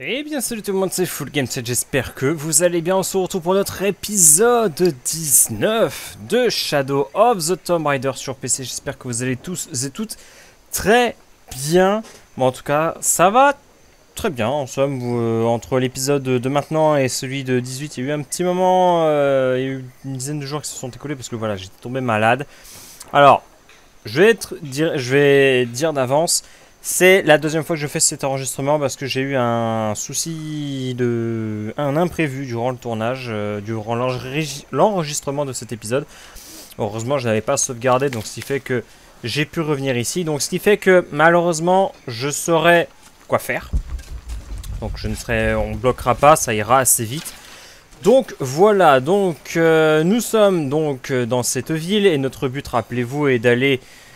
Eh bien salut tout le monde, c'est Full Game 7, j'espère que vous allez bien. On se retrouve pour notre épisode 19 de Shadow of the Tomb Raider sur PC. J'espère que vous allez tous et toutes très bien. Bon, en tout cas, ça va très bien. En somme, entre l'épisode de maintenant et celui de 18, il y a eu un petit moment, il y a eu une dizaine de jours qui se sont écoulés parce que voilà, j'étais tombé malade. Alors, je vais dire d'avance. C'est la deuxième fois que je fais cet enregistrement parce que j'ai eu un souci un imprévu durant le tournage, durant l'enregistrement de cet épisode. Heureusement, je n'avais pas sauvegardé, donc ce qui fait que j'ai pu revenir ici. Donc ce qui fait que malheureusement, je saurai quoi faire. Donc on bloquera pas, ça ira assez vite. Donc voilà, nous sommes donc dans cette ville et notre but, rappelez-vous, est d'aller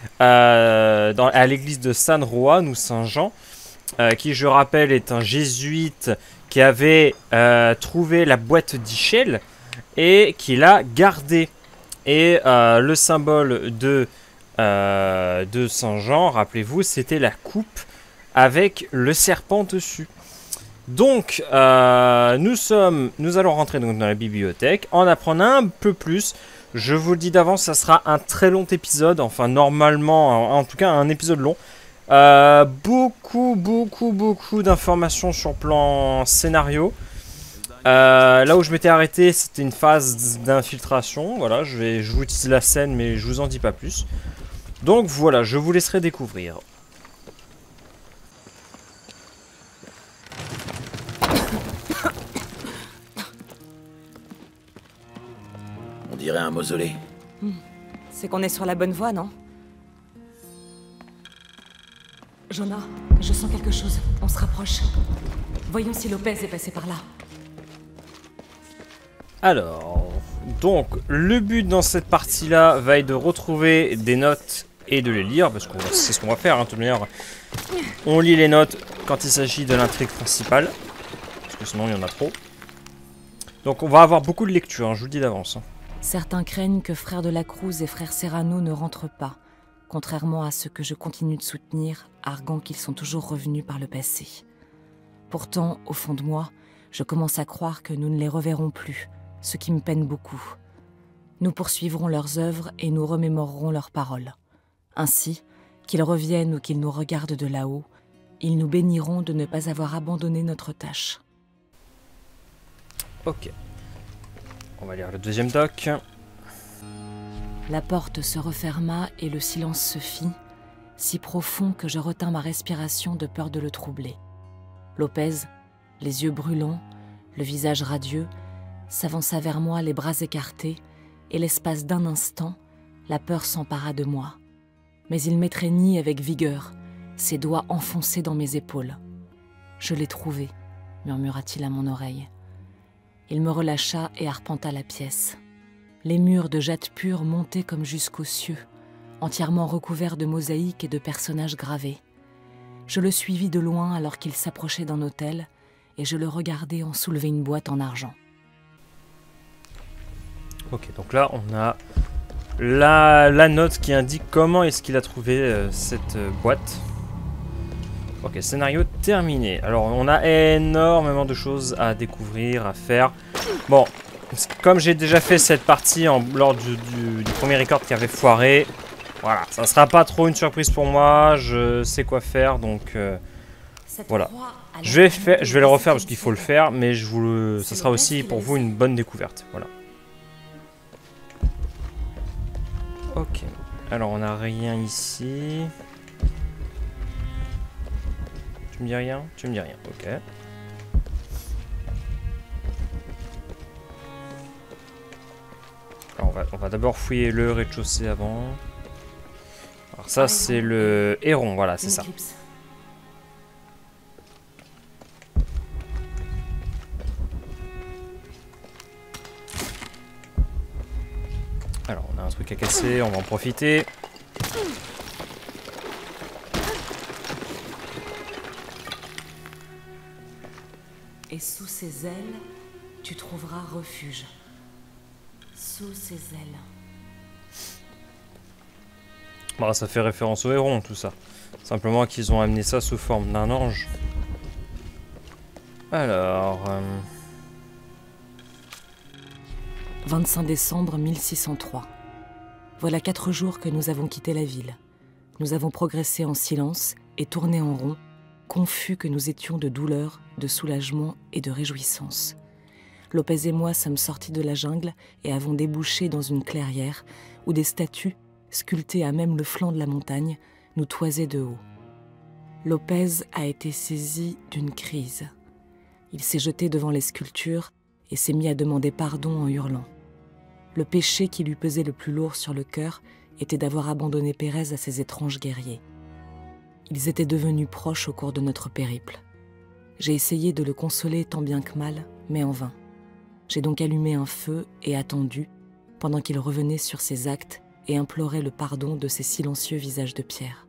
à l'église de San Juan ou Saint-Jean, qui je rappelle est un jésuite qui avait trouvé la boîte d'Ischel et qui l'a gardée. Et le symbole de Saint-Jean, rappelez-vous, c'était la coupe avec le serpent dessus. Donc nous allons rentrer donc dans la bibliothèque, en apprendre un peu plus. Je vous le dis d'avance, ça sera un très long épisode, enfin normalement, en tout cas un épisode long. Beaucoup d'informations sur plan scénario. Là où je m'étais arrêté, c'était une phase d'infiltration. Voilà, je vous utilise la scène, mais je vous en dis pas plus. Donc voilà, je vous laisserai découvrir. On dirait un mausolée. C'est qu'on est sur la bonne voie, non? Jonah, je sens quelque chose. On se rapproche. Voyons si Lopez est passé par là. Alors, donc, le but dans cette partie-là va être de retrouver des notes et de les lire, parce que c'est ce qu'on va faire, hein, de toute manière. On lit les notes quand il s'agit de l'intrigue principale, parce que sinon il y en a trop. Donc on va avoir beaucoup de lecture, hein, je vous le dis d'avance. Certains craignent que frère de la Cruz et frère Serrano ne rentrent pas, contrairement à ceux que je continue de soutenir, arguant qu'ils sont toujours revenus par le passé. Pourtant, au fond de moi, je commence à croire que nous ne les reverrons plus, ce qui me peine beaucoup. Nous poursuivrons leurs œuvres et nous remémorerons leurs paroles. Ainsi, qu'ils reviennent ou qu'ils nous regardent de là-haut, ils nous béniront de ne pas avoir abandonné notre tâche. Ok. On va lire le deuxième doc. La porte se referma et le silence se fit, si profond que je retins ma respiration de peur de le troubler. Lopez, les yeux brûlants, le visage radieux, s'avança vers moi les bras écartés, et l'espace d'un instant, la peur s'empara de moi. Mais il m'étreignit avec vigueur, ses doigts enfoncés dans mes épaules. « Je l'ai trouvé », murmura-t-il à mon oreille. Il me relâcha et arpenta la pièce. Les murs de jade pure montaient comme jusqu'aux cieux, entièrement recouverts de mosaïques et de personnages gravés. Je le suivis de loin alors qu'il s'approchait d'un autel, et je le regardai en soulever une boîte en argent. Ok, donc là on a la note qui indique comment est-ce qu'il a trouvé cette boîte. Ok, scénario terminé. Alors on a énormément de choses à découvrir, à faire. Bon, comme j'ai déjà fait cette partie lors du premier record qui avait foiré, voilà, ça sera pas trop une surprise pour moi, je sais quoi faire, donc voilà. Je vais le refaire parce qu'il faut le faire, mais ça sera aussi pour vous une bonne découverte, voilà. Ok, alors on n'a rien ici. Tu me dis rien? Tu me dis rien, ok. Alors on va d'abord fouiller le rez-de-chaussée avant. Alors ça c'est le héron, voilà, c'est ça. Alors on a un truc à casser, on va en profiter. Et sous ses ailes, tu trouveras refuge. Sous ses ailes. Bon, ça fait référence au héron, tout ça. Simplement qu'ils ont amené ça sous forme d'un ange. Alors... 25 décembre 1603. Voilà 4 jours que nous avons quitté la ville. Nous avons progressé en silence et tourné en rond, confus que nous étions de douleur, de soulagement et de réjouissance. Lopez et moi sommes sortis de la jungle et avons débouché dans une clairière où des statues, sculptées à même le flanc de la montagne, nous toisaient de haut. Lopez a été saisi d'une crise. Il s'est jeté devant les sculptures et s'est mis à demander pardon en hurlant. Le péché qui lui pesait le plus lourd sur le cœur était d'avoir abandonné Pérez à ces étranges guerriers. Ils étaient devenus proches au cours de notre périple. J'ai essayé de le consoler tant bien que mal, mais en vain. J'ai donc allumé un feu et attendu, pendant qu'il revenait sur ses actes et implorait le pardon de ses silencieux visages de pierre.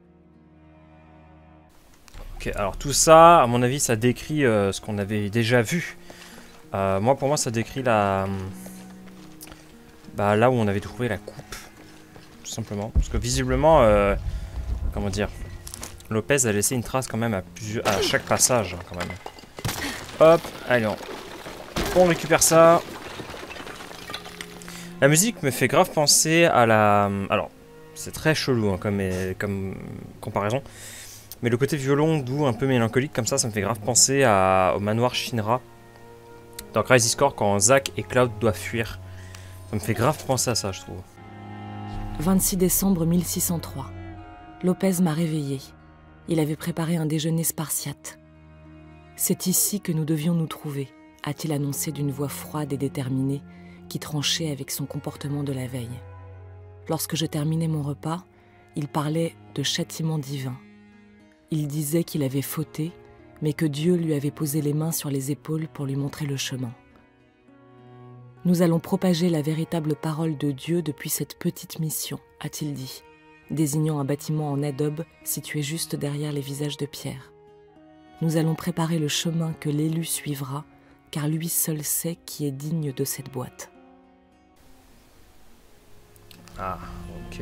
Ok, alors tout ça, à mon avis, ça décrit ce qu'on avait déjà vu. Pour moi, ça décrit la... là où on avait trouvé la coupe. Tout simplement. Parce que visiblement, comment dire, Lopez a laissé une trace quand même à chaque passage, hein, quand même. Hop, allez, on récupère ça. La musique me fait grave penser à la... Alors, c'est très chelou hein, comme comparaison. Mais le côté violon doux, un peu mélancolique comme ça me fait grave penser au manoir Shinra. Dans Crisis Core, quand Zack et Cloud doivent fuir. Ça me fait grave penser à ça, je trouve. 26 décembre 1603. Lopez m'a réveillé. Il avait préparé un déjeuner spartiate. « C'est ici que nous devions nous trouver », a-t-il annoncé d'une voix froide et déterminée qui tranchait avec son comportement de la veille. Lorsque je terminais mon repas, il parlait de châtiment divin. Il disait qu'il avait fauté, mais que Dieu lui avait posé les mains sur les épaules pour lui montrer le chemin. Nous allons propager la véritable parole de Dieu depuis cette petite mission, a-t-il dit, désignant un bâtiment en adobe situé juste derrière les visages de pierre. Nous allons préparer le chemin que l'élu suivra, car lui seul sait qui est digne de cette boîte. Ah, ok.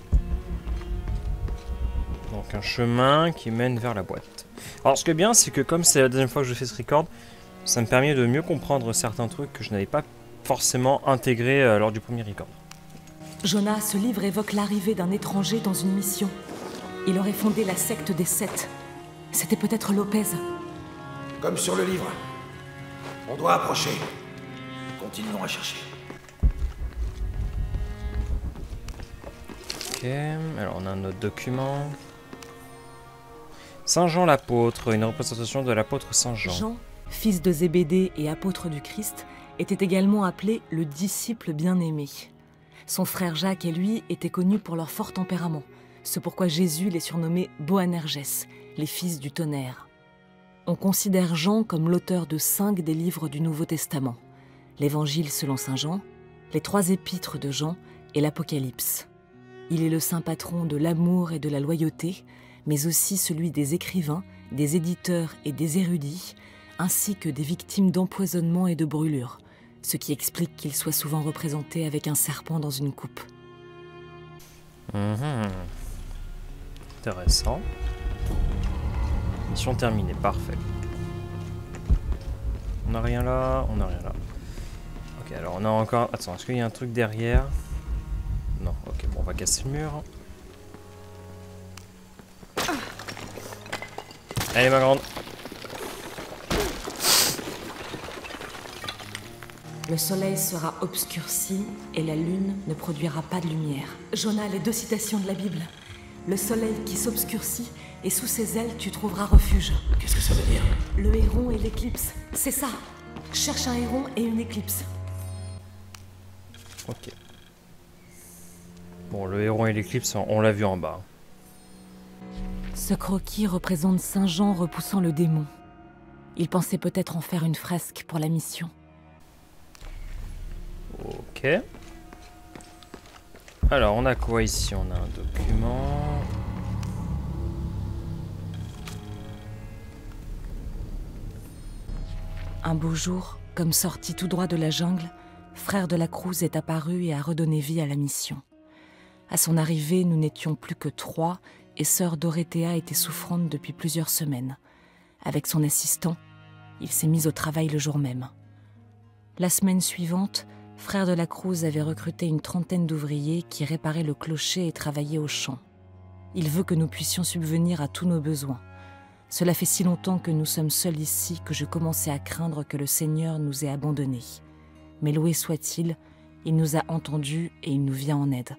Donc un chemin qui mène vers la boîte. Alors ce qui est bien, c'est que comme c'est la deuxième fois que je fais ce record, ça me permet de mieux comprendre certains trucs que je n'avais pas forcément intégrés lors du premier record. Jonas, ce livre évoque l'arrivée d'un étranger dans une mission. Il aurait fondé la secte des Sept. C'était peut-être Lopez. Comme sur le livre. On doit approcher. Continuons à chercher. Ok, alors on a un autre document. Saint Jean l'apôtre, une représentation de l'apôtre Saint Jean. Jean, fils de Zébédée et apôtre du Christ, était également appelé le disciple bien-aimé. Son frère Jacques et lui étaient connus pour leur fort tempérament. C'est pourquoi Jésus les surnommait Boanerges, les fils du tonnerre. On considère Jean comme l'auteur de 5 des livres du Nouveau Testament. L'Évangile selon saint Jean, les 3 épîtres de Jean et l'Apocalypse. Il est le saint patron de l'amour et de la loyauté, mais aussi celui des écrivains, des éditeurs et des érudits, ainsi que des victimes d'empoisonnement et de brûlures, ce qui explique qu'il soit souvent représenté avec un serpent dans une coupe. Intéressant. Mission terminée, parfait. On n'a rien là, on n'a rien là. Ok, alors on a encore... Attends, est-ce qu'il y a un truc derrière? Non, ok, bon, on va casser le mur. Allez, ma grande. Le soleil sera obscurci et la lune ne produira pas de lumière. Jonas, les 2 citations de la Bible. Le soleil qui s'obscurcit et sous ses ailes tu trouveras refuge. Qu'est-ce que ça veut dire? Le héron et l'éclipse, c'est ça. Cherche un héron et une éclipse. Ok. Bon, le héron et l'éclipse, on l'a vu en bas. Ce croquis représente Saint Jean repoussant le démon. Il pensait peut-être en faire une fresque pour la mission. Ok. Alors, on a quoi ici? On a un document. Un beau jour, comme sorti tout droit de la jungle, frère de la Cruz est apparu et a redonné vie à la mission. À son arrivée, nous n'étions plus que 3 et sœur Dorothea était souffrante depuis plusieurs semaines. Avec son assistant, Il s'est mis au travail le jour même. La semaine suivante, Frère de la Cruz avait recruté une trentaine d'ouvriers qui réparaient le clocher et travaillaient au champ. Il veut que nous puissions subvenir à tous nos besoins. Cela fait si longtemps que nous sommes seuls ici que je commençais à craindre que le Seigneur nous ait abandonnés. Mais loué soit-il, il nous a entendus et il nous vient en aide.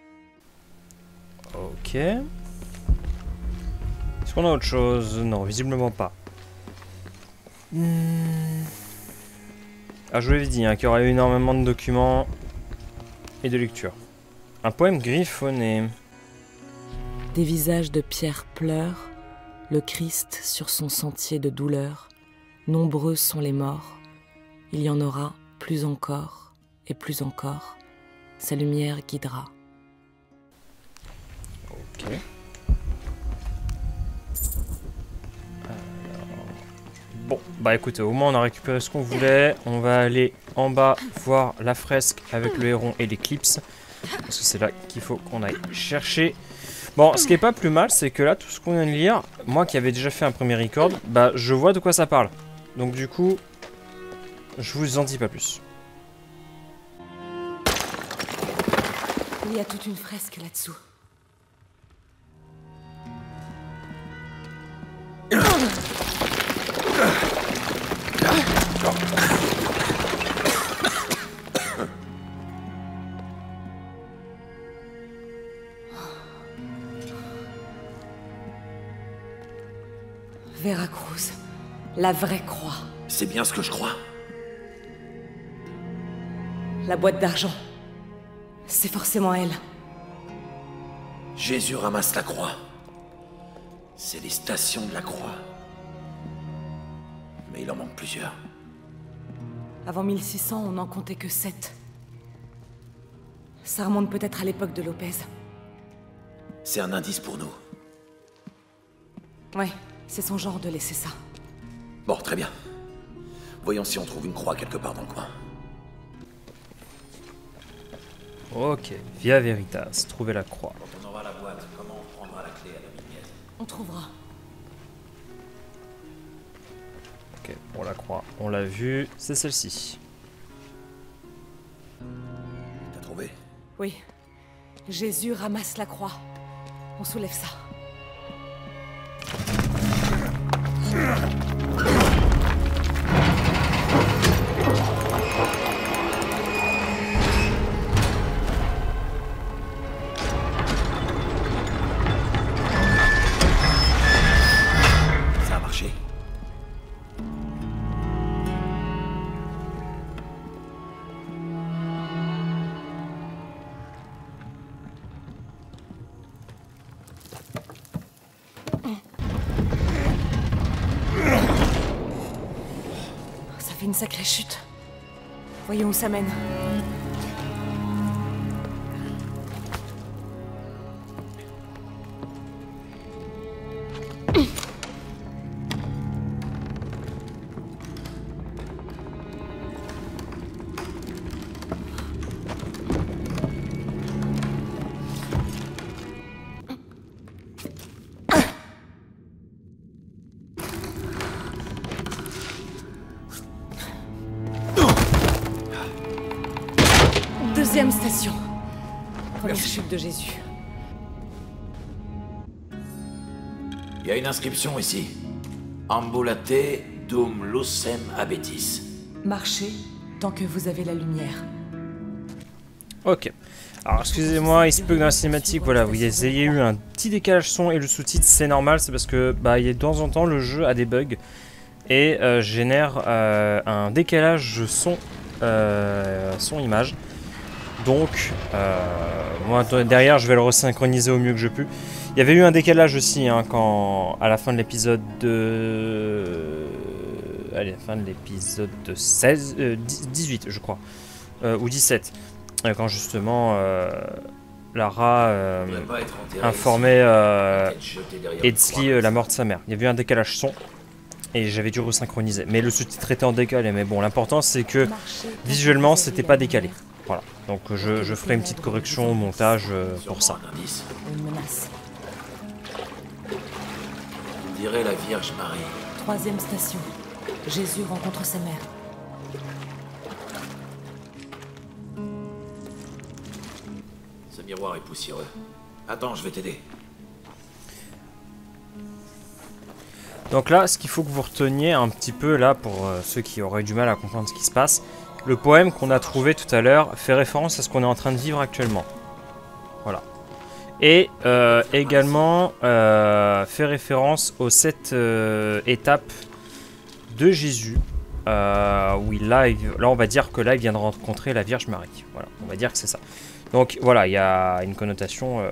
Ok. Est-ce qu'on a autre chose? Non, visiblement pas. Ah, je vous l'avais dit, hein, qu'il y aurait eu énormément de documents et de lectures. Un poème griffonné. Des visages de pierre pleurent, le Christ sur son sentier de douleur. Nombreux sont les morts, il y en aura plus encore et plus encore. Sa lumière guidera. Ok. Bon, bah écoutez, au moins on a récupéré ce qu'on voulait. On va aller en bas voir la fresque avec le héron et l'éclipse. Parce que c'est là qu'il faut qu'on aille chercher. Bon, ce qui est pas plus mal, c'est que là, tout ce qu'on vient de lire, moi qui avais déjà fait un premier record, bah je vois de quoi ça parle. Donc du coup, je vous en dis pas plus. Il y a toute une fresque là-dessous. Veracruz, la vraie croix. C'est bien ce que je crois. La boîte d'argent. C'est forcément elle. Jésus ramasse la croix. C'est les stations de la croix. Mais il en manque plusieurs. Avant 1600, on n'en comptait que 7. Ça remonte peut-être à l'époque de Lopez. C'est un indice pour nous. Ouais, c'est son genre de laisser ça. Bon, très bien. Voyons si on trouve une croix quelque part dans le coin. Ok, Via Veritas, trouver la croix. Quand on aura la boîte, comment on prendra la clé à la lumière? On trouvera. Ok, pour la croix, on l'a vu, c'est celle-ci. T'as trouvé? Oui. Jésus ramasse la croix. On soulève ça. Ça a marché. Ça fait une sacrée chute. Voyons où ça mène. Deuxième station. Première chute de Jésus. Il y a une inscription ici. Ambulate dum lucem abetis. Marchez tant que vous avez la lumière. Ok. Alors excusez-moi, il se peut que dans la cinématique, voilà, vous ayez eu un petit décalage son et le sous-titre, c'est normal, c'est parce que bah, de temps en temps le jeu a des bugs et génère un décalage son-image. Donc, moi derrière, je vais le resynchroniser au mieux que je peux. Il y avait eu un décalage aussi hein, quand à la fin de l'épisode de... Allez, la fin de l'épisode de 18, je crois, ou 17. Quand justement Lara informait Edsli la mort de sa mère. Il y avait eu un décalage son et j'avais dû resynchroniser. Mais le sous-titre était en décalé. Mais bon, l'important c'est que visuellement c'était pas décalé. Voilà. Donc je ferai une petite correction au montage pour ça. Une menace. On dirait la Vierge Marie. Troisième station. Jésus rencontre sa mère. Ce miroir est poussiéreux. Attends, je vais t'aider. Donc là, ce qu'il faut que vous reteniez un petit peu là, pour ceux qui auraient du mal à comprendre ce qui se passe, le poème qu'on a trouvé tout à l'heure fait référence à ce qu'on est en train de vivre actuellement. Voilà. Et également fait référence aux 7 étapes de Jésus. Où là on va dire que là il vient de rencontrer la Vierge Marie. Voilà, on va dire que c'est ça. Donc voilà, il y a une connotation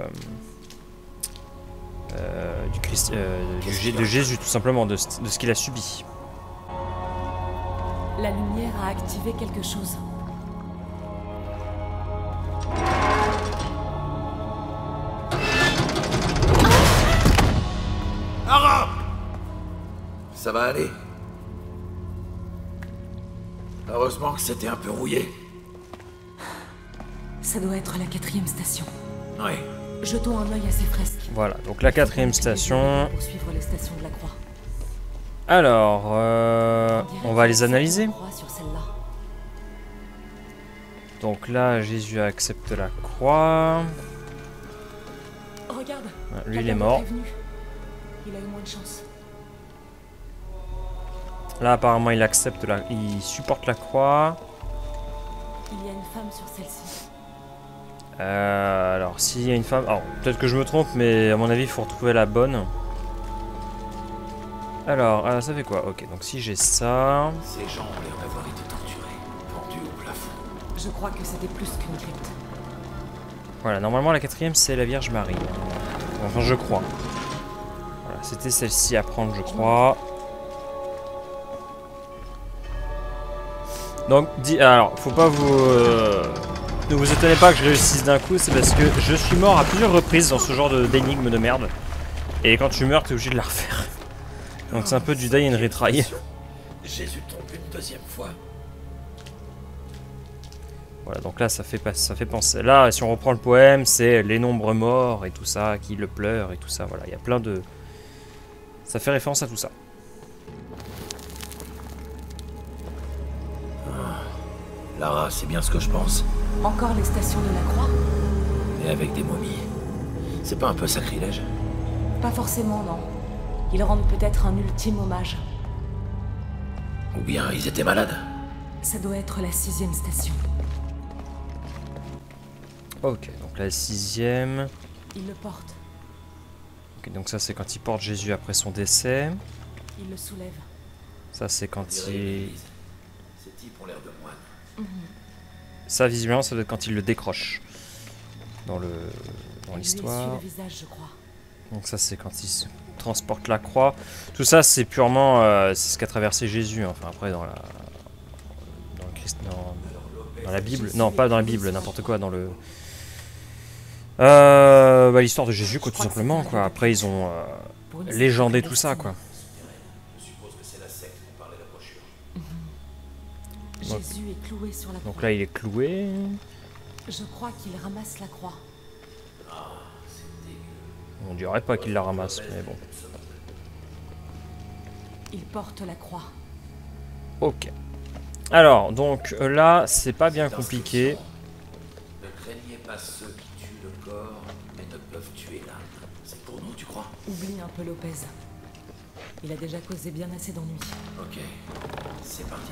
de Jésus, tout simplement, de ce qu'il a subi. La lumière a activé quelque chose. Arabe! Ça va aller. Heureusement que c'était un peu rouillé. Ça doit être la 4e station. Oui. Jetons un œil à ces fresques. Voilà, donc la 4e station. Pour suivre les stations de la croix. Alors, on va les analyser. Sur celle-là. Donc là, Jésus accepte la croix. Regarde. Lui, il est mort. Il a eu moins de chance. Là, apparemment, il accepte il supporte la croix. Il y a une femme sur celle-ci. Alors, s'il y a une femme... Alors, peut-être que je me trompe, mais à mon avis, il faut retrouver la bonne. Alors, ça fait quoi? Ok, donc si j'ai ça... Ces gens ont l'air d'avoir été torturés, pendus au plafond. Je crois que c'était plus qu'une crypte. Voilà, normalement, la 4e, c'est la Vierge Marie. Enfin, je crois. Voilà, c'était celle-ci à prendre, je crois. Donc, alors, faut pas vous... ne vous étonnez pas que je réussisse d'un coup, c'est parce que je suis mort à plusieurs reprises dans ce genre d'énigme de merde. Et quand tu meurs, t'es obligé de la refaire. Donc c'est un peu du die and retry. Jésus tombe une deuxième fois. Voilà, donc là, ça fait penser... Là, si on reprend le poème, c'est les nombres morts et tout ça, qui le pleurent et tout ça. Voilà, il y a plein de... Ça fait référence à tout ça. Lara, c'est bien ce que je pense. Encore les stations de la croix? Et avec des momies. C'est pas un peu sacrilège? Pas forcément, non. Ils rendent peut-être un ultime hommage. Ou bien ils étaient malades? Ça doit être la 6e station. Ok, donc la 6e... Il le porte. Ok, donc ça c'est quand il porte Jésus après son décès. Il le soulève. Ça c'est quand Ces types ont l'air de moines. Ça, visiblement, ça doit être quand il le décroche dans l'histoire. Le visage, je crois. Donc ça, c'est quand il se transporte la croix. Tout ça, c'est purement c'est ce qu'a traversé Jésus. Enfin, après, dans la Bible. Non, pas dans la Bible, n'importe quoi. Dans le... l'histoire de Jésus, quoi, tout simplement, quoi. Après, ils ont légendé tout ça, quoi. Jésus est cloué sur la croix. Donc là, il est cloué. Je crois qu'il ramasse la croix. On dirait pas qu'il la ramasse, mais bon. Il porte la croix. Ok. Alors, donc là, c'est pas bien compliqué. Ne craignez pas ceux qui tuent le corps, mais ne peuvent tuer l'âme. C'est pour nous, tu crois? Oublie un peu Lopez. Il a déjà causé bien assez d'ennuis. Ok, c'est parti.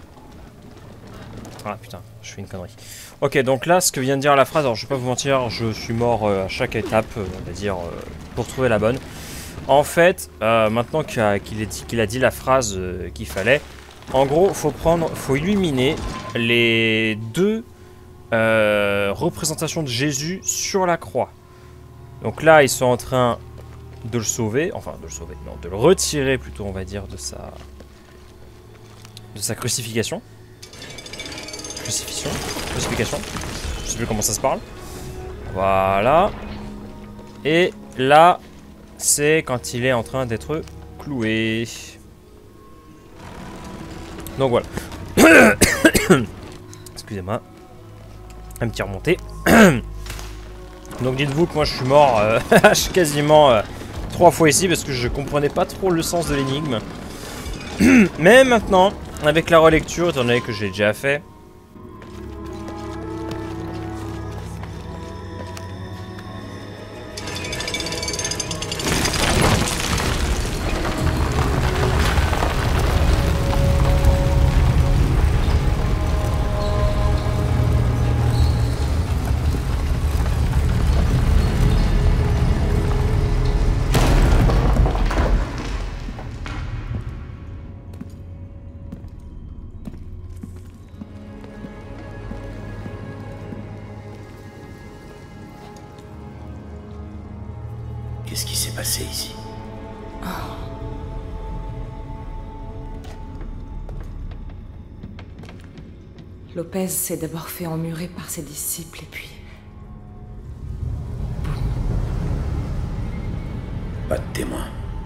Ah putain, je fais une connerie. Ok, donc là, ce que vient de dire la phrase, alors je vais pas vous mentir, je suis mort à chaque étape, on va dire, pour trouver la bonne. En fait, maintenant qu'il a dit la phrase qu'il fallait, en gros, faut illuminer les 2 représentations de Jésus sur la croix. Donc là, ils sont en train de le sauver, enfin de le sauver, non, de le retirer plutôt, on va dire, de sa crucifixion, je sais plus comment ça se parle. Voilà. Et là, c'est quand il est en train d'être cloué. Donc voilà. Excusez-moi. Un petit remonté. Donc dites-vous que moi je suis mort quasiment 3 fois ici parce que je comprenais pas trop le sens de l'énigme. Mais maintenant, avec la relecture, étant donné que j'ai déjà fait... Qu'est-ce qui s'est passé ici? Lopez s'est d'abord fait emmurer par ses disciples et puis... Pas de témoin.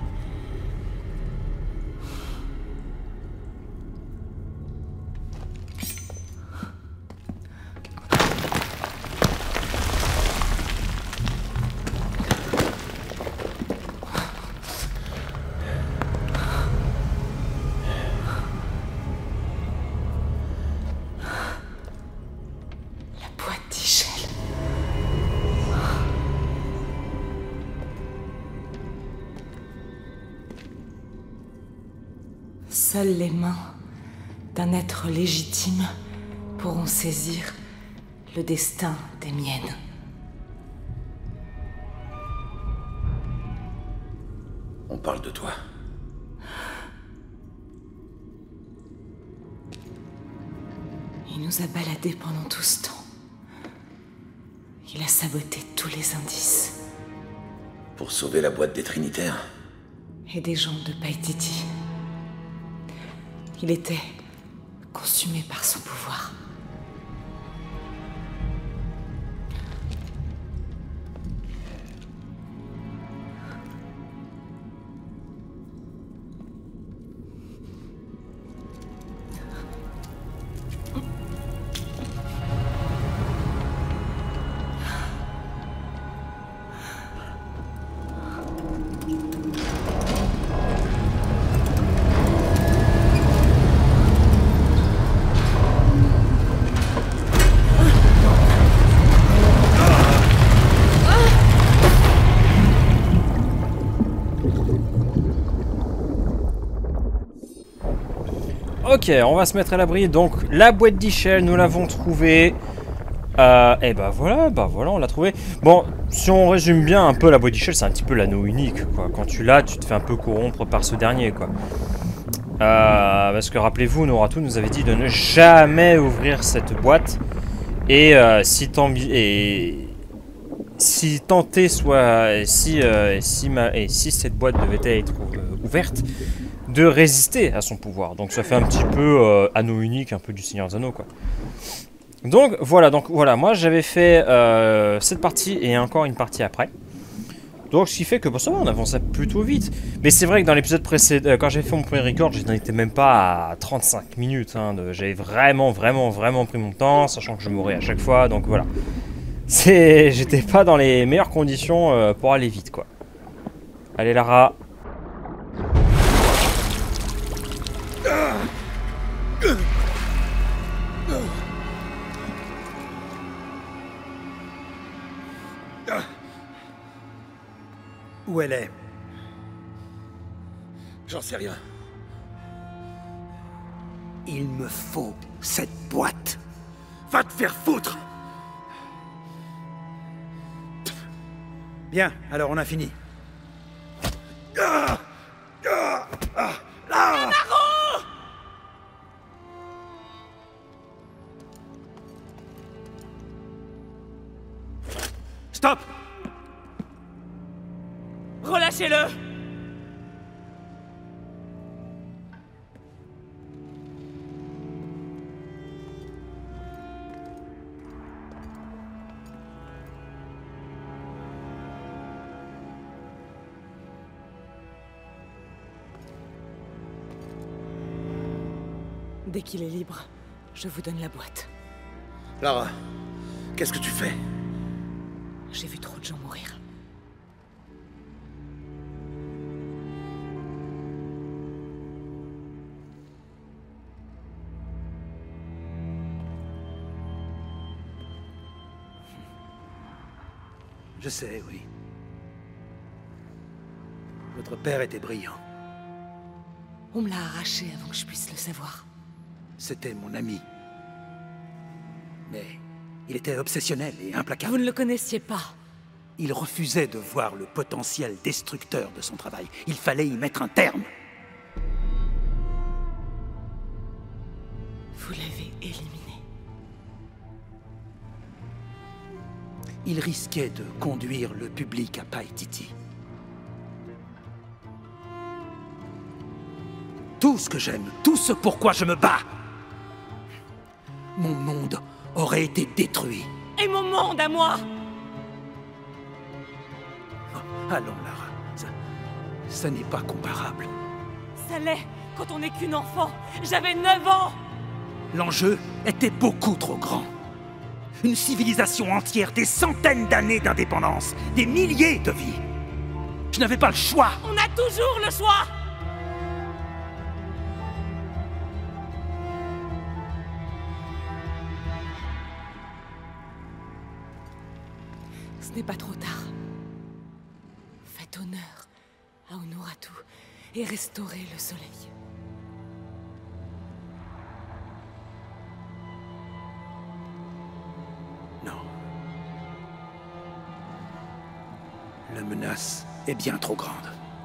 Seules les mains d'un être légitime pourront saisir le destin des miennes. On parle de toi. Il nous a baladés pendant tout ce temps. Il a saboté tous les indices. Pour sauver la boîte des Trinitaires? Et des gens de Paititi. Il était consumé par son pouvoir. Ok, on va se mettre à l'abri. Donc, la boîte d'Ischel, nous l'avons trouvée. Et bah voilà, on l'a trouvée. Bon, si on résume bien un peu la boîte d'Ischel, c'est un petit peu l'anneau unique, quoi. Quand tu l'as, tu te fais un peu corrompre par ce dernier, quoi. Parce que rappelez-vous, Noratu nous avait dit de ne jamais ouvrir cette boîte. Et si tenté soit... si cette boîte devait être ouverte, de résister à son pouvoir. Donc ça fait un petit peu anneau unique, un peu du Seigneur des Anneaux, quoi. Donc voilà, moi j'avais fait cette partie et encore une partie après. Donc ce qui fait que bon, ça va, on avançait plutôt vite. Mais c'est vrai que dans l'épisode précédent, quand j'avais fait mon premier record, je n'étais même pas à 35 minutes. Hein, j'avais vraiment pris mon temps, sachant que je mourais à chaque fois. Donc voilà. J'étais pas dans les meilleures conditions pour aller vite, quoi. Allez Lara. Où elle est? J'en sais rien. Il me faut cette boîte. Va te faire foutre! Bien, alors on a fini. Stop! Relâchez-le! Dès qu'il est libre, je vous donne la boîte. Lara, qu'est-ce que tu fais? J'ai vu trop de gens mourir. Je sais, oui. Votre père était brillant. On me l'a arraché avant que je puisse le savoir. C'était mon ami. Mais il était obsessionnel et implacable. Vous ne le connaissiez pas. Il refusait de voir le potentiel destructeur de son travail. Il fallait y mettre un terme. Vous l'avez éliminé. Il risquait de conduire le public à Paititi. Tout ce que j'aime, tout ce pourquoi je me bats. Mon monde aurait été détruit. Et mon monde à moi! Oh, allons, Lara. Ça n'est pas comparable. Ça l'est quand on n'est qu'une enfant. J'avais 9 ans! L'enjeu était beaucoup trop grand. Une civilisation entière, des centaines d'années d'indépendance, des milliers de vies. Je n'avais pas le choix. On a toujours le choix! Ce n'est pas trop tard. Faites honneur à Honoratu et restaurez le soleil. Non. La menace est bien trop grande.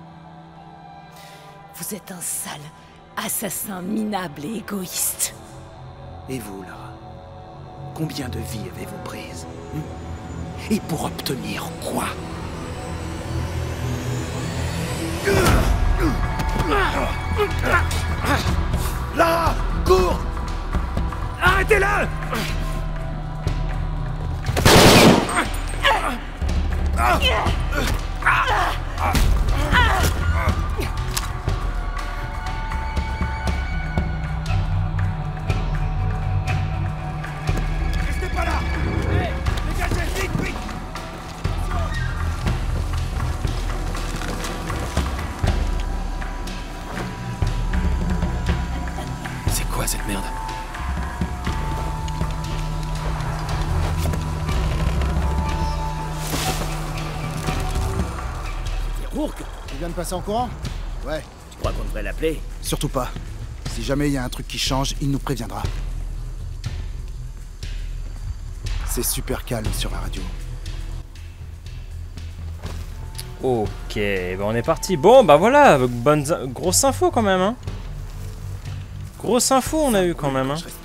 Vous êtes un sale assassin minable et égoïste. Et vous, Lara? Combien de vies avez-vous prises? Et pour obtenir quoi? Lara! Cours! Arrêtez-le! Restez pas là! Hey, dégagez, vite, vite! C'est quoi cette merde? Rourke, il vient de passer en courant? Ouais. Tu crois qu'on devrait l'appeler? Surtout pas. Si jamais il y a un truc qui change, il nous préviendra. C'est super calme sur la radio. Ok, bah on est parti. Bon, bah voilà, grosse info quand même, hein. Grosse info on a eu quand même, hein. Je respire.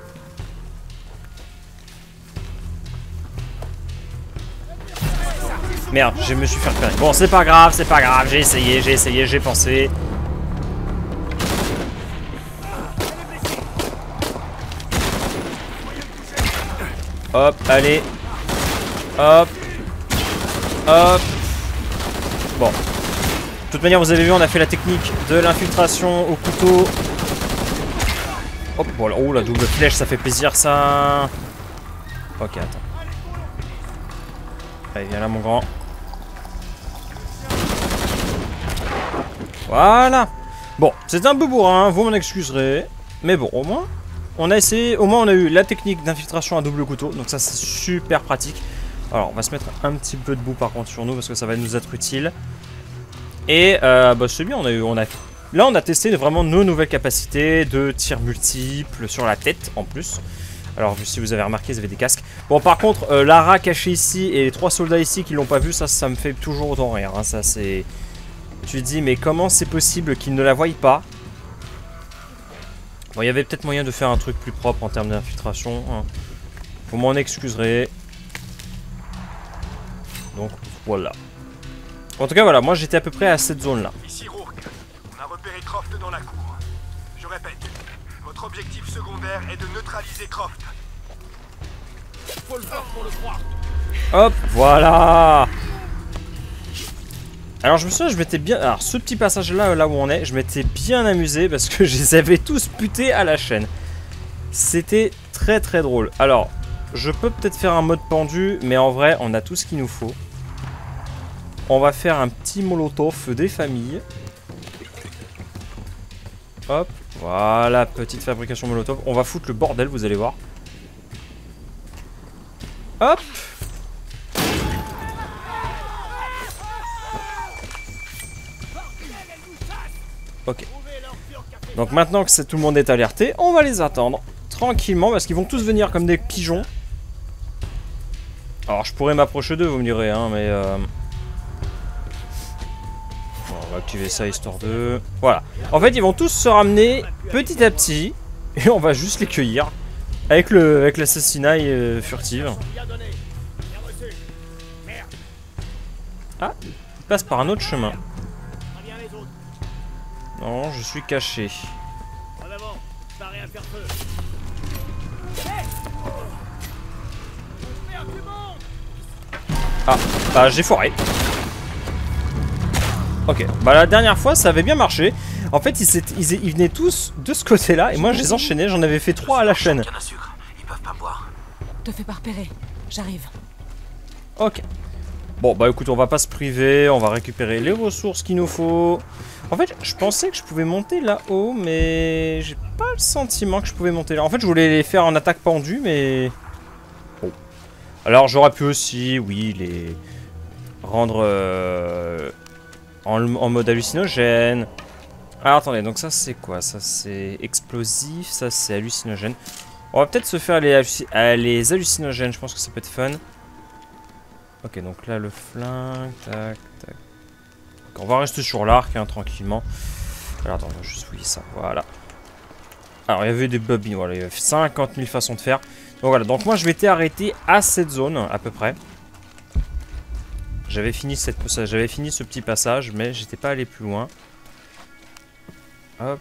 Merde, je me suis fait repérer. Bon, c'est pas grave, j'ai essayé, j'ai pensé. Hop, allez. Hop. Hop. Bon. De toute manière, vous avez vu, on a fait la technique de l'infiltration au couteau. Hop, voilà. Oh, la double flèche, ça fait plaisir, ça. Ok, attends. Allez, viens là, mon grand. Voilà. Bon, c'est un peu bourrin, vous m'en excuserez. Mais bon, au moins, on a essayé. Au moins, on a eu la technique d'infiltration à double couteau. Donc ça, c'est super pratique. Alors, on va se mettre un petit peu de boue, par contre, sur nous, parce que ça va nous être utile. Et, bah, c'est bien, là, on a testé vraiment nos nouvelles capacités de tir multiples sur la tête, en plus. Alors, si vous avez remarqué, ils avaient des casques. Bon, par contre, Lara cachée ici et les 3 soldats ici qui l'ont pas vu, ça me fait toujours autant rire. Hein. Ça, c'est... Tu te dis, mais comment c'est possible qu'ils ne la voient pas? Bon, il y avait peut-être moyen de faire un truc plus propre en termes d'infiltration. Hein. Vous m'en excuserez. Donc, voilà. En tout cas, voilà, moi j'étais à peu près à cette zone-là. Ici Rourke, on a repéré Croft dans la cour. Je répète, votre objectif secondaire est de neutraliser Croft. Faut le faire pour le croire. Hop, voilà. Alors je me souviens, je m'étais bien... Alors ce petit passage-là, là où on est, je m'étais bien amusé parce que je les avais tous butés à la chaîne. C'était très très drôle. Alors, je peux peut-être faire un mode pendu, mais en vrai, on a tout ce qu'il nous faut. On va faire un petit molotov des familles. Hop, voilà, petite fabrication molotov. On va foutre le bordel, vous allez voir. Hop. Ok. Donc maintenant que tout le monde est alerté, on va les attendre tranquillement parce qu'ils vont tous venir comme des pigeons. Alors je pourrais m'approcher d'eux, vous me direz, hein, mais... Bon, on va activer ça histoire de... Voilà. En fait, ils vont tous se ramener petit à petit et on va juste les cueillir avec l'assassinat furtif. Ah, il passe par un autre chemin. Non, je suis caché. Ah, bah j'ai foiré. Ok, bah la dernière fois ça avait bien marché. En fait ils venaient tous de ce côté là et moi je les enchaînais, j'en avais fait 3 à la chaîne. Ils peuvent pas me voir. Te fais pas repérer, j'arrive. Ok. Bon bah écoute, on va pas se priver, on va récupérer les ressources qu'il nous faut. En fait je pensais que je pouvais monter là-haut mais j'ai pas le sentiment que je pouvais monter là. En fait je voulais les faire en attaque pendue mais... Bon. Alors j'aurais pu aussi, oui, les rendre en mode hallucinogène. Alors attendez, donc ça c'est quoi? Ça c'est explosif, ça c'est hallucinogène. On va peut-être se faire les hallucinogènes, je pense que ça peut être fun. Ok, donc là le flingue, tac, tac. Donc, on va rester sur l'arc, hein, tranquillement. Alors attends, on va juste fouiller ça, voilà. Alors il y avait des bobines, voilà, il y avait 50 000 façons de faire. Donc voilà, donc moi je m'étais arrêté à cette zone, à peu près. J'avais fini ce petit passage, mais j'étais pas allé plus loin. Hop.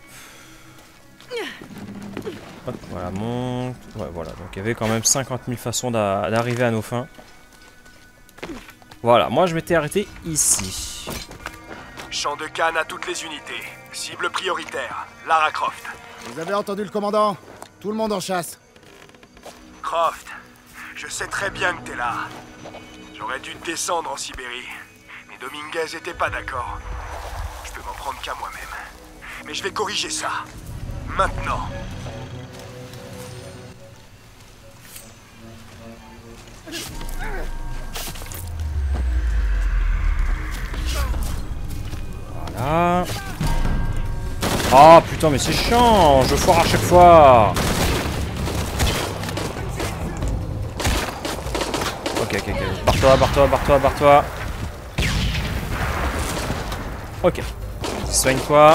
Hop, voilà, monte. Ouais, voilà, donc il y avait quand même 50 000 façons d'arriver à nos fins. Voilà, moi je m'étais arrêté ici. Champ de canne à toutes les unités. Cible prioritaire, Lara Croft. Vous avez entendu le commandant? Tout le monde en chasse. Croft, je sais très bien que t'es là. J'aurais dû te descendre en Sibérie, mais Dominguez était pas d'accord. Je peux m'en prendre qu'à moi-même. Mais je vais corriger ça. Maintenant. Voilà. Ah putain, mais c'est chiant, je foire à chaque fois. Ok, barre-toi. Ok. Soigne-toi.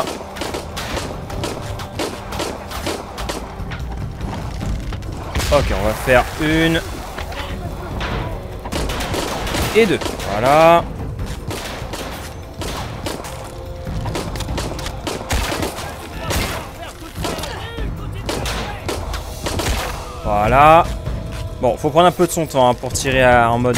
Ok, on va faire 1 et 2. Voilà. Voilà. Bon, faut prendre un peu de son temps, hein, pour tirer en mode...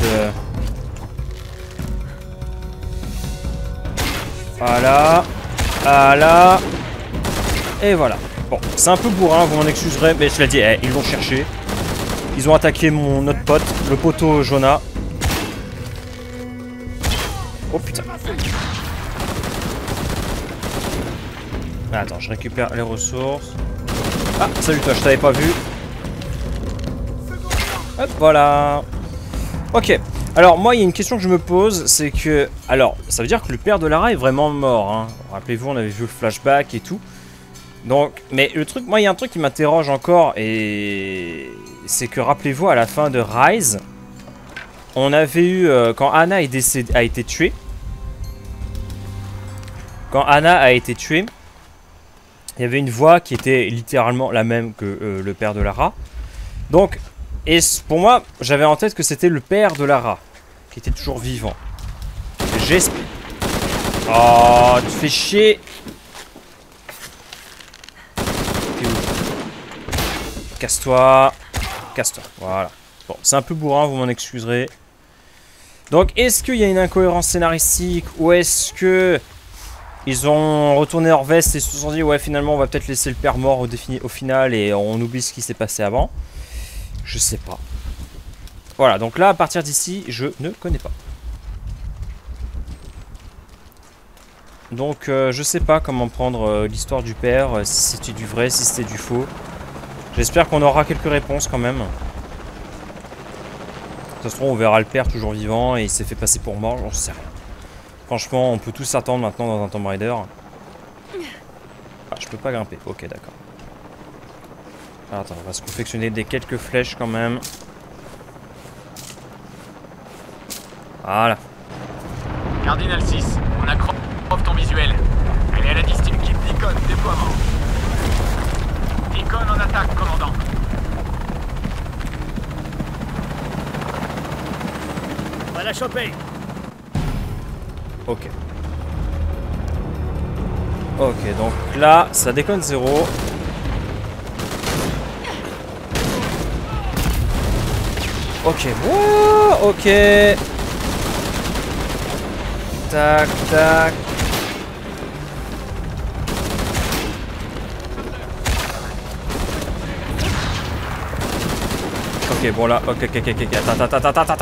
Voilà. Voilà. Et voilà. Bon, c'est un peu bourrin, vous m'en excuserez, mais je l'ai dit, ils l'ont cherché. Ils ont attaqué notre pote, le poteau Jonah. Oh putain. Attends, je récupère les ressources. Ah, salut toi, je t'avais pas vu. Hop, voilà. Ok. Alors, moi, il y a une question que je me pose, c'est que... Alors, ça veut dire que le père de Lara est vraiment mort, hein. Rappelez-vous, on avait vu le flashback et tout. Donc, mais le truc... Moi, il y a un truc qui m'interroge encore, et... C'est que, rappelez-vous, à la fin de Rise, on avait eu... quand Anna a été tuée... Quand Anna a été tuée, il y avait une voix qui était littéralement la même que le père de Lara. Donc... Et pour moi, j'avais en tête que c'était le père de Lara, qui était toujours vivant. J'espère. Oh, tu fais chier. T'es où? Casse-toi. Casse-toi. Voilà. Bon, c'est un peu bourrin, vous m'en excuserez. Donc, est-ce qu'il y a une incohérence scénaristique, ou est-ce que ils ont retourné leur veste et se sont dit, ouais, finalement, on va peut-être laisser le père mort au final et on oublie ce qui s'est passé avant? Je sais pas. Voilà, donc là, à partir d'ici, je ne connais pas. Donc, je sais pas comment prendre l'histoire du père, si c'était du vrai, si c'était du faux. J'espère qu'on aura quelques réponses quand même. Ça se trouve, on verra le père toujours vivant et il s'est fait passer pour mort, j'en sais rien. Franchement, on peut tous s'attendre maintenant dans un Tomb Raider. je peux pas grimper. Ok, d'accord. Attends, on va se confectionner des quelques flèches quand même. Voilà. Cardinal 6, on a Croft en visuel. Elle est à la distance. Équipe Deacon, déploiement. Deacon en attaque, commandant. On va la choper. Ok. Ok, donc là, ça déconne 0. Ok, wow, ok. Tac, tac. Ok, bon là, ok, attends.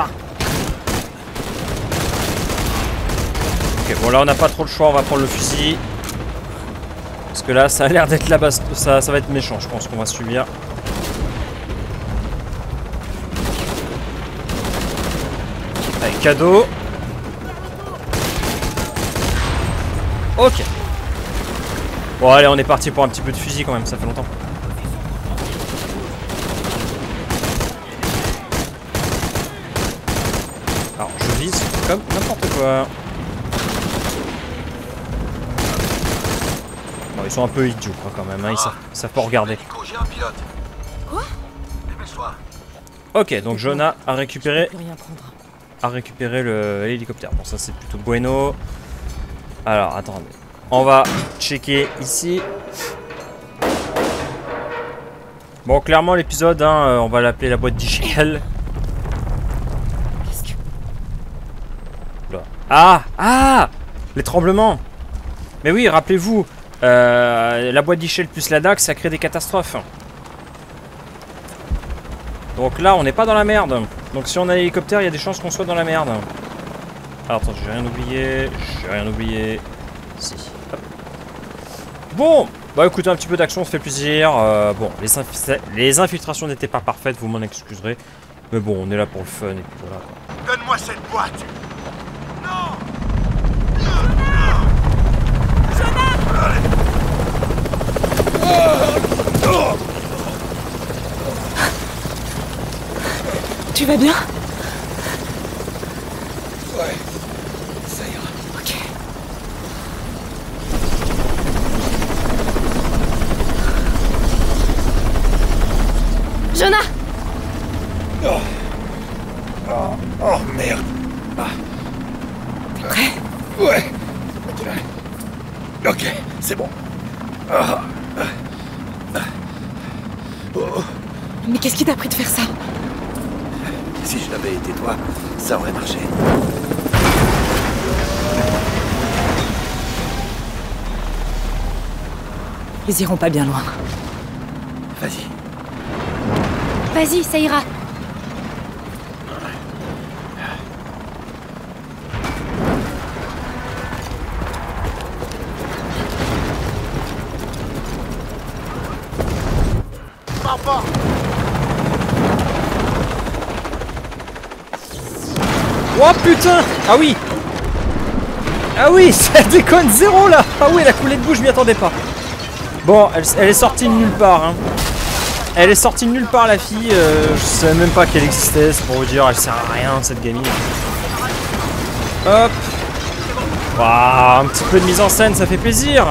Ok, bon là on n'a pas trop le choix, on va prendre le fusil. Parce que là ça a l'air d'être là-bas, ça va être méchant, je pense qu'on va subir. Allez, cadeau. Ok. Bon allez, on est parti pour un petit peu de fusil quand même, ça fait longtemps. Alors je vise comme n'importe quoi. Bon, ils sont un peu idiots quoi, quand même, hein. Ils savent pas regarder. J'ai un pilote. Quoi? Dépêche-toi. Ok, donc Jonah a récupéré Plus rien prendre. l'hélicoptère. Bon, ça c'est plutôt bueno. Alors, attendez. On va checker ici. Bon, clairement, l'épisode, hein, on va l'appeler la boîte d'Ichel. Qu'est-ce que... Ah, les tremblements. Mais oui, rappelez-vous, la boîte d'Ichel plus la DAC, ça crée des catastrophes. Donc là, on n'est pas dans la merde. Donc si on a l'hélicoptère, il y a des chances qu'on soit dans la merde. Alors, attends, j'ai rien oublié. Si. Hop. Bon, bah écoutez, un petit peu d'action, ça fait plaisir. Bon, les infiltrations n'étaient pas parfaites, vous m'en excuserez. Mais bon, on est là pour le fun et puis voilà. Donne-moi cette boîte. Non. Tu vas bien? Ouais. Ça ira. Ok. Jonah! Oh merde. T'es prêt? Ouais. Ok, c'est bon. Mais qu'est-ce qui t'a pris de faire ça? Si je n'avais été toi, ça aurait marché. Ils iront pas bien loin. Vas-y. Vas-y, ça ira. Oh putain! Ah oui! Ah oui, ça déconne 0 là! Ah oui, la coulée de boue, je m'y attendais pas. Bon, elle est sortie de nulle part, hein. Elle est sortie de nulle part, la fille. Je savais même pas qu'elle existait, c'est pour vous dire, elle sert à rien, cette gamine. Hop! Waouh, un petit peu de mise en scène, ça fait plaisir!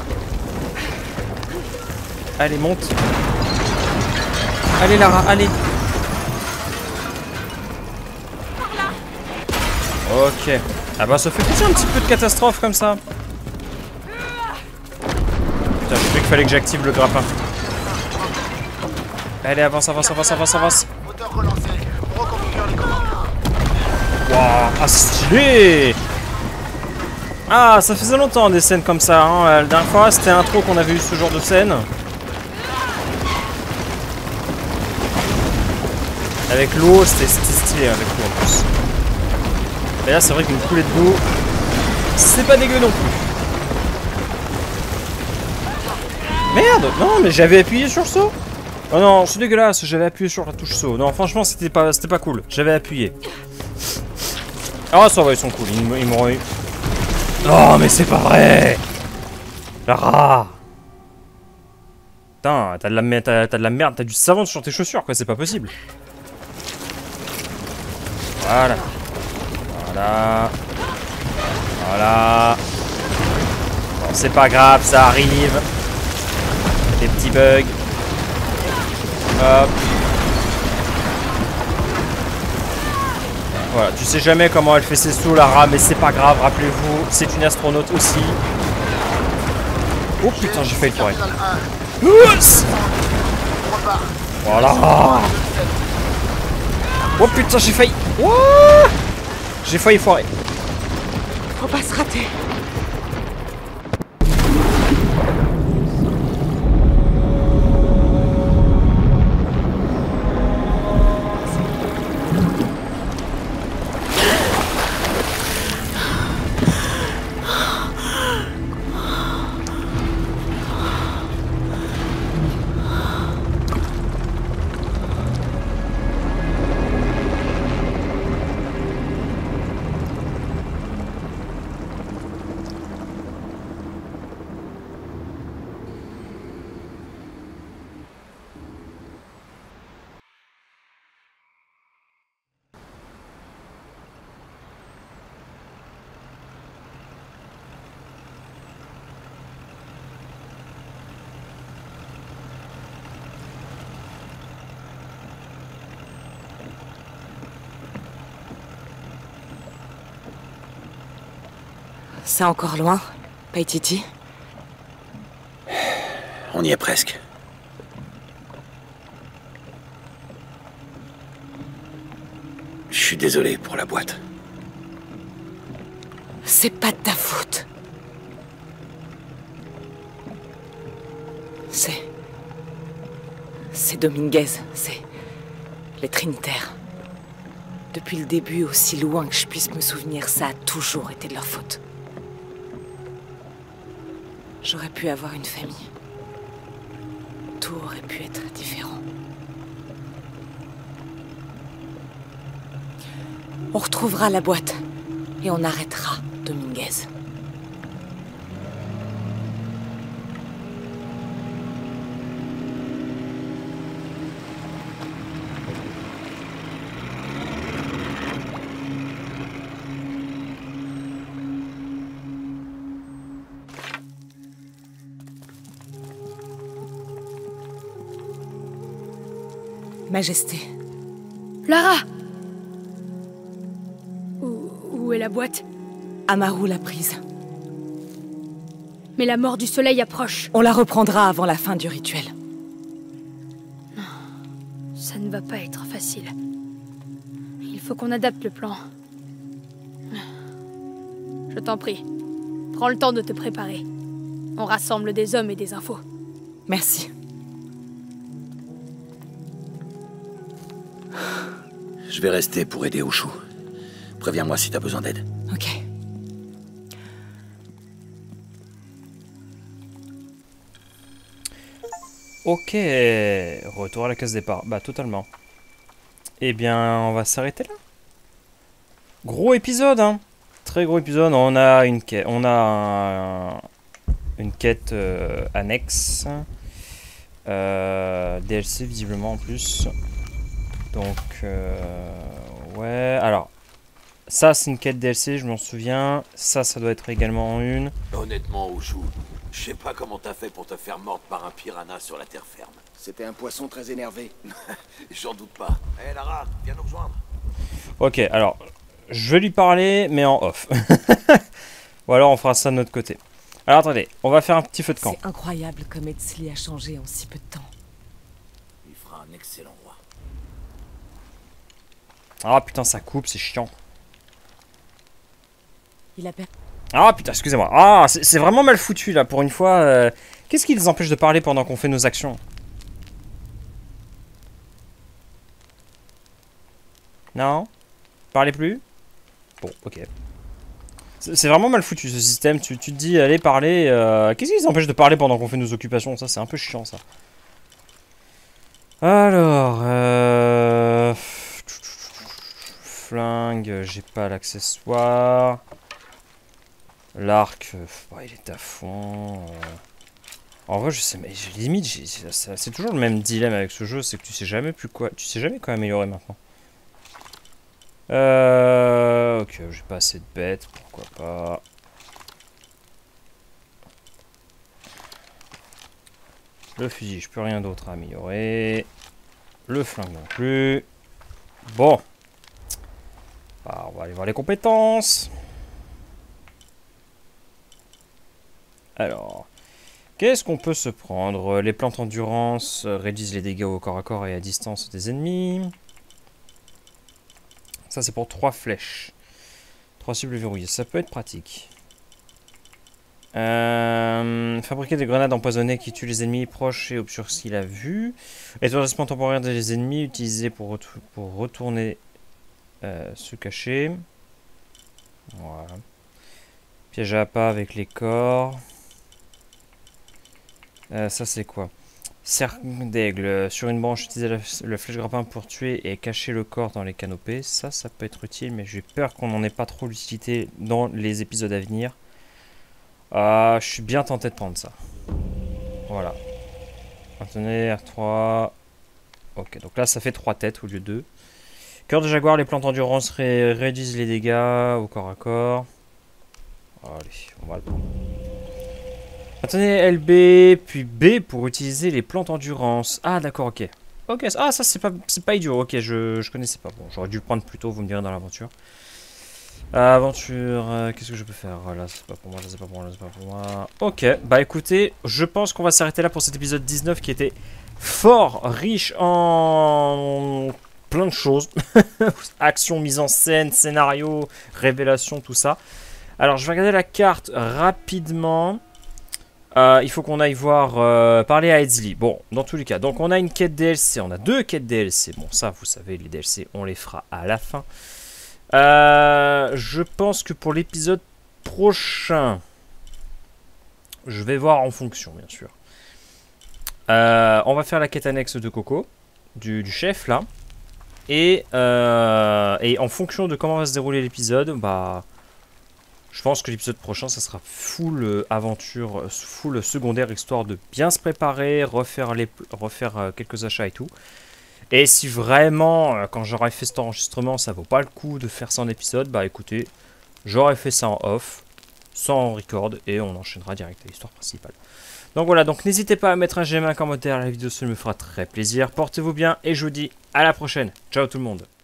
Allez, monte! Allez, Lara, allez! Ok. Ah bah ça fait plaisir un petit peu de catastrophe comme ça. Putain, je croyais qu'il fallait que j'active le grappin. Allez, avance. Moteur relancé. Reconfigure les commandes. Waouh, ah stylé. Ah, ça faisait longtemps des scènes comme ça, hein. La dernière fois, c'était intro qu'on avait eu ce genre de scène. Avec l'eau, c'était stylé avec l'eau en plus. Et là, c'est vrai qu'une coulée de boue, c'est pas dégueu non plus. Merde! Non, mais j'avais appuyé sur le saut. Oh non, c'est dégueulasse, j'avais appuyé sur la touche saut. Non, franchement, c'était pas cool. J'avais appuyé. Ah, ça va, ils sont cool. Ils m'auraient eu. Non, mais c'est pas vrai! Lara! Putain, t'as de la merde, t'as du savon sur tes chaussures, quoi, c'est pas possible. Voilà. Voilà. Voilà. Bon, c'est pas grave, ça arrive. Des petits bugs. Hop. Voilà, tu sais jamais comment elle fait ses sauts, Lara, mais c'est pas grave, rappelez-vous, c'est une astronaute aussi. Oh putain, j'ai failli foirer. Voilà. Oh putain, j'ai failli. J'ai failli foirer. Faut pas se rater. C'est encore loin, Paititi? On y est presque. Je suis désolé pour la boîte. C'est pas de ta faute. C'est Dominguez, c'est les Trinitaires. Depuis le début, aussi loin que je puisse me souvenir, ça a toujours été de leur faute. J'aurais pu avoir une famille. Tout aurait pu être différent. On retrouvera la boîte et on arrêtera Dominguez. Majesté. Lara! Où est la boîte? Amaru l'a prise. Mais la mort du soleil approche. On la reprendra avant la fin du rituel. Ça ne va pas être facile. Il faut qu'on adapte le plan. Je t'en prie, prends le temps de te préparer. On rassemble des hommes et des infos. Merci. Je vais rester pour aider Ushu. Préviens-moi si t'as besoin d'aide. Ok. Ok, retour à la case départ. Bah totalement. Eh bien, on va s'arrêter là. Gros épisode, hein. Très gros épisode. On a une quête, une quête annexe. DLC visiblement en plus. Donc, ouais. Alors, ça c'est une quête DLC, je m'en souviens. Ça doit être également une. Honnêtement, Ushu, je sais pas comment t'as fait pour te faire mordre par un piranha sur la terre ferme. C'était un poisson très énervé. J'en doute pas. Hé Lara, viens nous rejoindre. Ok, alors, je vais lui parler, mais en off. Ou alors on fera ça de notre côté. Alors attendez, on va faire un petit feu de camp. C'est incroyable comme Etzli a changé en si peu de temps. Il fera un excellent roi. Ah putain, ça coupe, c'est chiant. Il a perdu. Ah putain, excusez-moi. Ah, c'est vraiment mal foutu là, pour une fois. Qu'est-ce qui les empêche de parler pendant qu'on fait nos actions? Non? Parlez plus? Bon, ok. C'est vraiment mal foutu ce système. Tu te dis, allez parler. Qu'est-ce qui les empêche de parler pendant qu'on fait nos occupations? Ça, c'est un peu chiant ça. Alors, flingue, j'ai pas l'accessoire. L'arc, il est à fond. En vrai, je sais, mais limite, c'est toujours le même dilemme avec ce jeu, c'est que tu sais jamais plus quoi, tu sais jamais quoi améliorer maintenant. Ok, j'ai pas assez de bêtes, pourquoi pas. Le fusil, je peux rien d'autre à améliorer. Le flingue non plus. Bon. Bah, on va aller voir les compétences. Alors, qu'est-ce qu'on peut se prendre? Les plantes endurance réduisent les dégâts au corps à corps et à distance des ennemis. Ça, c'est pour 3 flèches. 3 cibles verrouillées, ça peut être pratique. Fabriquer des grenades empoisonnées qui tuent les ennemis proches et obscurcissent la vue. Étourdissement temporaire des ennemis utilisé pour retourner se cacher. Voilà. Piège à pas avec les corps. Ça c'est quoi? Cercle d'aigle. Sur une branche, utiliser la flèche grappin pour tuer et cacher le corps dans les canopées. Ça peut être utile, mais j'ai peur qu'on n'en ait pas trop l'utilité dans les épisodes à venir. Je suis bien tenté de prendre ça. Voilà. Attendez, R3. Ok, donc là ça fait 3 têtes au lieu de 2. Cœur de jaguar, les plantes endurance réduisent les dégâts au corps à corps. Allez, on va le prendre. Attendez, LB, puis B pour utiliser les plantes endurance. Ah d'accord, ok. Ok, ah ça c'est pas idiot, ok, je connaissais pas. Bon, j'aurais dû le prendre plus tôt, vous me direz dans l'aventure. Aventure, qu'est-ce que je peux faire? Là c'est pas pour moi, là c'est pas pour moi, là c'est pas pour moi. Ok, bah écoutez, je pense qu'on va s'arrêter là pour cet épisode 19 qui était fort riche en plein de choses. Action, mise en scène, scénario, révélation, tout ça. Alors je vais regarder la carte rapidement. Il faut qu'on aille voir, parler à Edsley. Bon, dans tous les cas, donc on a une quête DLC, on a 2 quêtes DLC. Bon ça vous savez, les DLC on les fera à la fin. Je pense que pour l'épisode prochain, je vais voir en fonction, bien sûr. On va faire la quête annexe de Coco, du chef, là. Et en fonction de comment va se dérouler l'épisode, bah, je pense que l'épisode prochain, ça sera full aventure, full secondaire, histoire de bien se préparer, refaire quelques achats et tout. Et si vraiment, quand j'aurai fait cet enregistrement, ça vaut pas le coup de faire ça en épisode, bah écoutez, j'aurais fait ça en off, sans record, et on enchaînera direct à l'histoire principale. Donc voilà, donc n'hésitez pas à mettre un j'aime, un commentaire à la vidéo, ça me fera très plaisir. Portez-vous bien, et je vous dis à la prochaine. Ciao tout le monde.